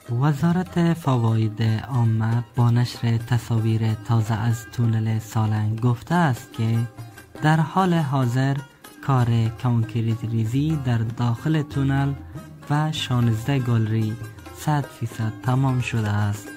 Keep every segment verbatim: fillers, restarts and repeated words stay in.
وزارت فواید عامه با نشر تصاویر تازه از تونل سالنگ گفته است که در حال حاضر کار کانکریت ریزی در داخل تونل و شانزده گالری صد فیصد تمام شده است.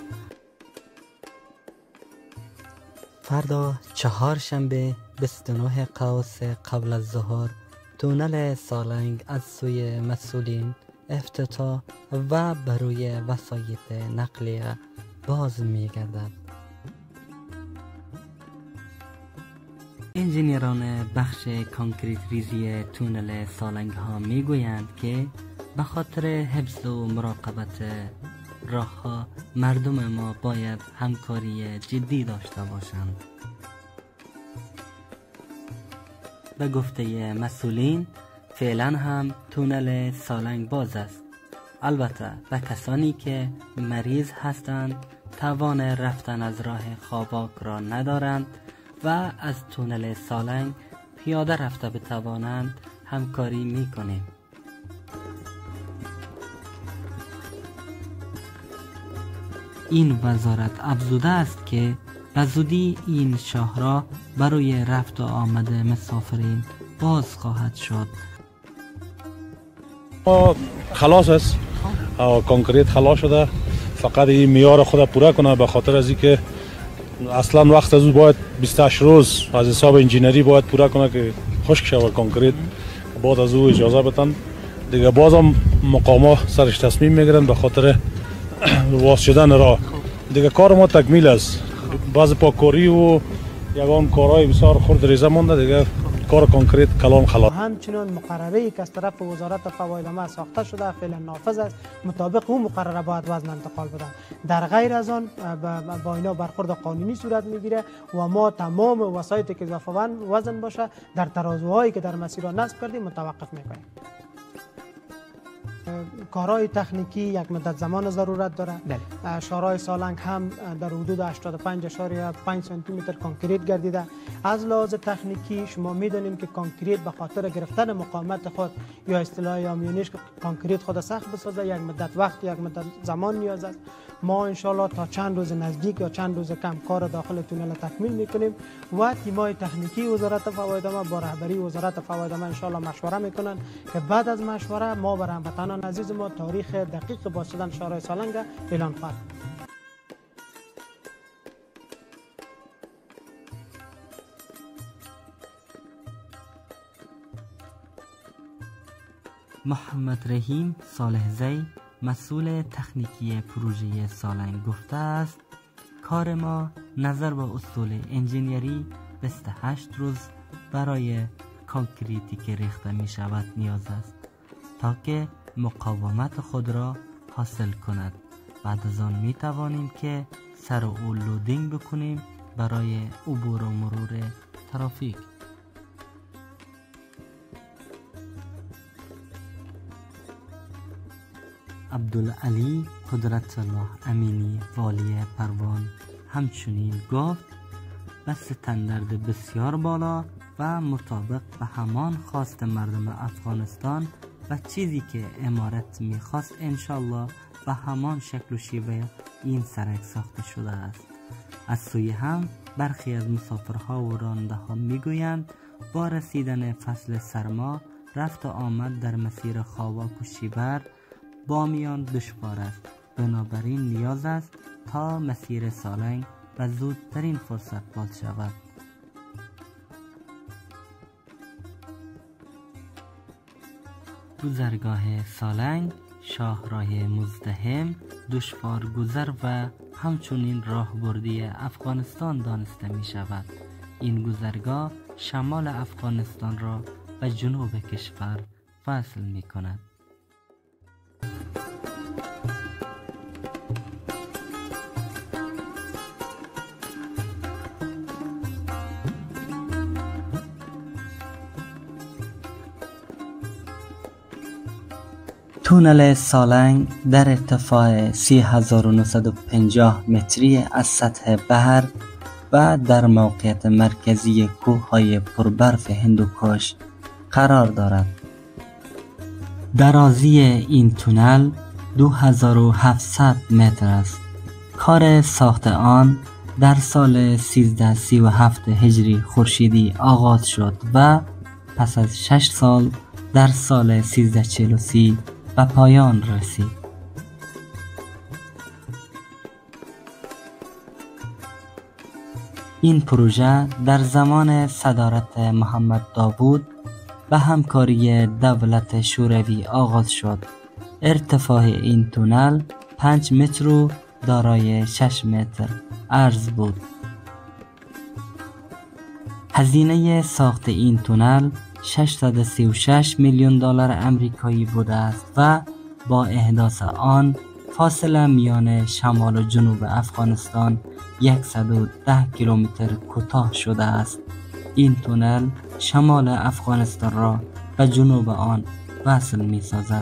فردا چهارشنبه بیست و نه قوس قبل از ظهر تونل سالنگ از سوی مسئولین افتتاح و بروی وسایط نقلیه باز می گردد. انجینیران بخش کانکریت ریزی تونل سالنگ ها می گویند که به خاطر حفظ و مراقبت راه ها مردم ما باید همکاری جدی داشته باشند. به گفته مسئولین فعلا هم تونل سالنگ باز است. البته به کسانی که مریض هستند، توان رفتن از راه خواباک را ندارند و از تونل سالنگ پیاده رفته بتوانند همکاری میکنیم. این وزارت افزوده است که به زودی این شاهراه برای رفت و آمد مسافرین باز خواهد شد. خلاص است، کانکریت خلاص شده، فقط این معیار خود پوره کنه، به خاطر از اینکه اصلا وقت از او باید بیست و هشت روز از حساب انجینری باید پوره کنه که خشک شود کانکریت، بعد از او اجازه بدن دیگه. بازم مقاما سرش تصمیم میگیرن به خاطر واس شدن راه. دیگه کار ما تکمیل است، بعض پاککاری و یگان کارهای بسیار خرد ریزه مونده، دیگه کار کانکریت کلان خلاص. همچنان مقرری که از طرف وزارت فواید عامه ساخته شده فعلا نافذ است، مطابق اون مقرره باید وزن انتقال بدن. در غیر از آن با اینا برخورد قانونی صورت میگیره و ما تمام وسایطی که اضافه وزن باشه در ترازوهایی که در مسیر نصب کردیم متوقف میکنیم. کارهای تکنیکی یک مدت زمان ضرورت داره. شاهراه سالنگ هم در حدود هشتاد و پنج اشاریه پنج سانتی متر کانکریت گردیده. از لحاظ تکنیکی شما میدونیم که کانکریت به خاطر گرفتن مقاومت خود یا اصطلاح یامیونیش کانکریت خود سخت بسازه یک مدت وقت یک مدت زمان نیاز است. ما انشالله تا چند روز نزدیک یا چند روز کم کار داخل تونل تکمیل میکنیم و تیمای تکنیکی وزارت فواید عامه با رهبری وزارت فواید عامه انشالله مشوره میکنن که بعد از مشوره ما بر هموطنان عزیز ما تاریخ دقیق باز شدن شاهراه سالنگ اعلان خواهد. محمد رحیم صالحزی مسئول تکنیکی پروژه سالنگ گفته است کار ما نظر به اصول انجینیری بیست و هشت روز برای کانکریتی که ریخته می شود نیاز است تا که مقاومت خود را حاصل کند. بعد از آن می توانیم که سر و لودینگ بکنیم برای عبور و مرور ترافیک. عبدالعلی قدرت الله امینی والی پروان همچنین گفت به استاندارد بسیار بالا و مطابق به همان خواست مردم افغانستان و چیزی که امارت میخواست انشالله به همان شکل و شیوه این سرک ساخته شده است. از سوی هم برخی از مسافرها و راننده ها میگویند با رسیدن فصل سرما رفت و آمد در مسیر خاواک و شیبر بامیان دشوار است. بنابراین نیاز است تا مسیر سالنگ و زودترین فرصت باز شود. گذرگاه سالنگ شاهراه مزدحم، دشوار گذر و همچنین راهبردی افغانستان دانسته می شود. این گذرگاه شمال افغانستان را به جنوب کشور وصل می کند. تونل سالنگ در ارتفاع سی هزار و نهصد و پنجاه متری از سطح بحر و در موقعیت مرکزی کوههای پربرف هندوکش قرار دارد. درازی این تونل دو هزار و هفتصد متر است. کار ساخت آن در سال سیزده سی و هفت هجری خورشیدی آغاز شد و پس از شش سال در سال سیزده چهل و سه به پایان رسید. این پروژه در زمان صدارت محمد داوود به همکاری دولت شوروی آغاز شد. ارتفاع این تونل پنج متر و دارای شش متر عرض بود. هزینه ساخت این تونل ششصد و سی و شش میلیون دلار آمریکایی بوده است و با احداث آن فاصله میان شمال و جنوب افغانستان صد و ده کیلومتر کوتاه شده است. این تونل شمال افغانستان را به جنوب آن وصل می سازد.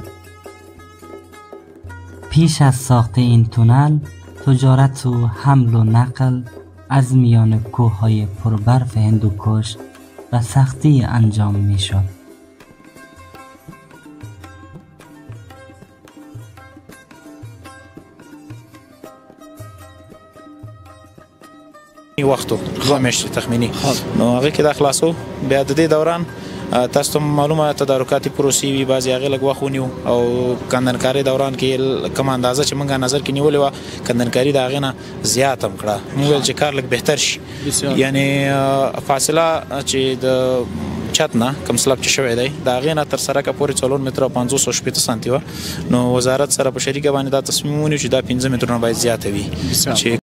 پیش از ساخت این تونل تجارت و حمل و نقل از میان کوههای پربرف هندوکش به سختی انجام می شد. وختو دوه میاشتې تخمینی نو هغه کې د خلاصو بیا د دې دوران تاسو ته معلومه تدارکاتي پروسې وي بعضې هغې لږ وخت ونیو او کندنکارۍ دوران کې کومه اندازه چې موږ نظر کې نیولې وه کندنکاري د هغې نه زیات هم کړه. موږ ویل چې کار لږ بهتر شي، یعنې فاصله چې د چت نه کوم سلب چې شوی دی د هغې نه تر سرکه پورې څلور متره او پنځوس او شپېته سانتي وه. نو وزارت سره په شریکه باندې دا تصمیم ونیو چې دا پنځه مترونه باید زیاته وي چې